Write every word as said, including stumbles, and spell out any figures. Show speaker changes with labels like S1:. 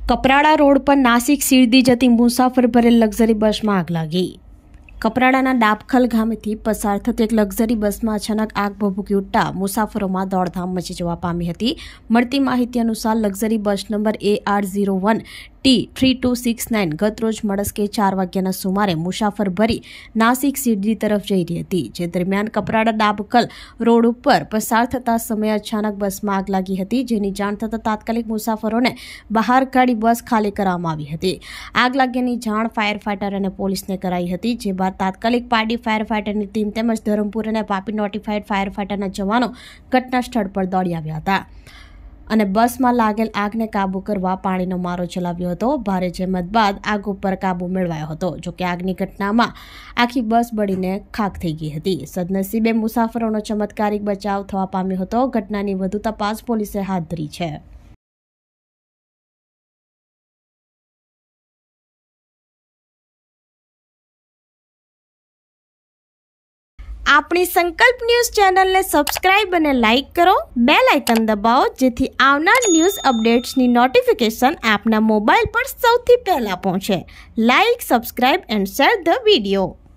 S1: Kaprada road પર નાસિક શિરડી જતી મુસાફર ભરેલ લક્ઝરી બસમાં આગ લાગી। કપરાડાના ડાબખલ ગામેથી પસાર થતી એક લક્ઝરી બસમાં અચાનક આગ ભભૂકી ઉઠતા મુસાફરોમાં દોડધામ મચી જવા પામી હતી। મળતી માહિતી અનુસાર luxury bus number A R zero one T three two six nine ગતરોજ મળસ્કે ચાર વાગ્યાના સુમારે મુસાફર ભરી નાસિક શિરડી તરફ જઈ રહી હતી। જે દરમિયાન કપરાડા ડાબખલ રોડ ઉપર પસાર થતા સમયે અચાનક બસમાં આગ લાગી હતી, જેની જાણ થતાં તાત્કાલિક મુસાફરોને બહાર કાઢી બસ ખાલી કરવામાં આવી હતી। આગ લાગ્યાની જાણ ફાયર ફાઈટર અને પોલીસને કરાઈ હતી, જે બાદ તાત્કાલિક પારડી ફાયર ફાઈટરની ટીમ તેમજ ધરમપુર અને પાપી નોટિફાઈડ ફાયર ફાઈટરના જવાનો ઘટના સ્થળ પર દોડી આવ્યા હતા અને બસમાં લાગેલ આગને કાબુ કરવા પાણીનો મારો ચલાવ્યો હતો। ભારે જહેમત બાદ આગ ઉપર કાબુ મેળવાયો હતો। જોકે આગની ઘટનામાં આખી બસ બળીને ખાખ થઈ ગઈ હતી। સદનસીબે મુસાફરોનો ચમત્કારિક બચાવ થવા પામ્યો હતો। ઘટનાની વધુ તપાસ પોલીસે હાથ ધરી છે। આપણી સંકલ્પ ન્યૂઝ ચેનલને સબસ્ક્રાઇબ અને લાઇક કરો, બેલ આઇકન દબાવો, જેથી આવનાર ન્યૂઝ અપડેટ્સની નોટિફિકેશન આપના મોબાઈલ પર સૌથી પહેલા પહોંચે। Like, subscribe and share the video.